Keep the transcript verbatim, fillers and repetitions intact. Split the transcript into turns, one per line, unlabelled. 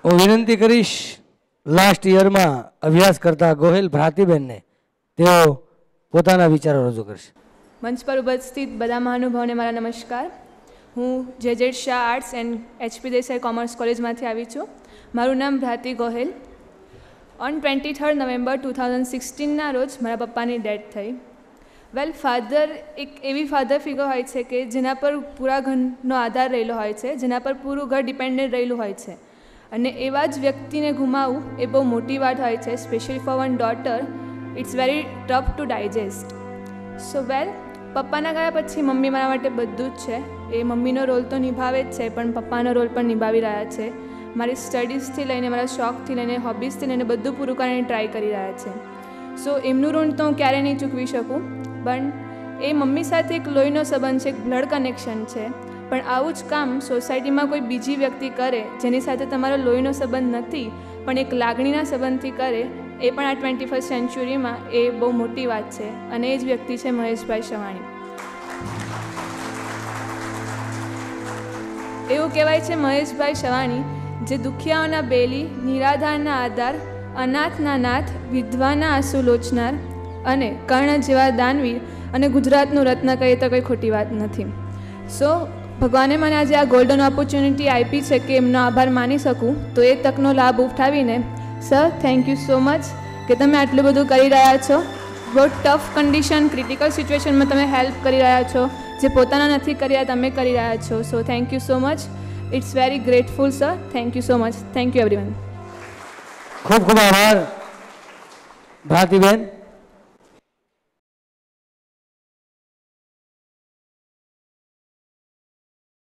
હું વિનંતી કરીશ લાસ્ટ યરમાં અભ્યાસ કરતા ગોહિલ ભ્રાતિબેનને, તેઓ પોતાના વિચારો રજૂ કરશે.
મંચ પર ઉપસ્થિત બધા મહાનુભાવોને મારા નમસ્કાર. હું J Z Shah arts and HP Desai commerce કોલેજમાંથી આવી છું. મારું નામ Bhrati Gohil. On twenty third November two thousand સિક્સટીનના રોજ મારા પપ્પાની ડેથ થઈ. વેલ, ફાધર એક એવી ફાધર ફિગર હોય છે કે જેના પર પૂરા ઘરનો આધાર રહેલો હોય છે, જેના પર પૂરું ઘર ડિપેન્ડન્ટ રહેલું હોય છે, અને એવા જ વ્યક્તિને ગુમાવવું એ બહુ મોટી વાત હોય છે. Specially for one daughter it's very tough to digest. So well, પપ્પાના ગયા પછી મમ્મી મારા માટે બધું જ છે. એ મમ્મીનો રોલ તો નિભાવે જ છે, પણ પપ્પાનો રોલ પણ નિભાવી રહ્યા છે. મારી સ્ટડીઝથી લઈને, મારા શોખથી લઈને, હોબીઝથી લઈને બધું પૂરું કરીને ટ્રાય કરી રહ્યા છે. સો એમનું ઋણ તો હું ક્યારેય નહીં ચૂકવી શકું. પણ એ મમ્મી સાથે એક લોહીનો સંબંધ છે, એક બ્લડ કનેક્શન છે. પણ આવું જ કામ સોસાયટીમાં કોઈ બીજી વ્યક્તિ કરે જેની સાથે તમારો લોહીનો સંબંધ નથી, પણ એક લાગણીના સંબંધથી કરે, એ પણ આ ટ્વેન્ટી ફર્સ્ટ સેન્ચુરીમાં એ બહુ મોટી વાત છે. અને એ જ વ્યક્તિ છે મહેશભાઈ સવાણી. એવું કહેવાય છે મહેશભાઈ સવાણી જે દુખિયાઓના બેલી, નિરાધારના આધાર, અનાથના નાથ, વિધવાના આંસુ લોચનાર અને કર્ણ જેવા દાનવીર અને ગુજરાતનું રત્ન કહીએ તો કંઈ ખોટી વાત નથી. સો ભગવાને મને આજે આ ગોલ્ડન ઓપોર્ચ્યુનિટી આપી છે કે એમનો આભાર માની શકું, તો એ તકનો લાભ ઉઠાવીને sir thank you so much કે તમે આટલું બધું કરી રહ્યા છો. બહુ ટફ કન્ડિશન, ક્રિટિકલ સિચ્યુએશનમાં તમે હેલ્પ કરી રહ્યા છો, જે પોતાના નથી કરી રહ્યા તમે કરી રહ્યા છો. So thank you so much. It's very grateful sir. Thank you so much. Thank you everyone.
ખૂબ ખૂબ આભાર ભ્રાતિબેન.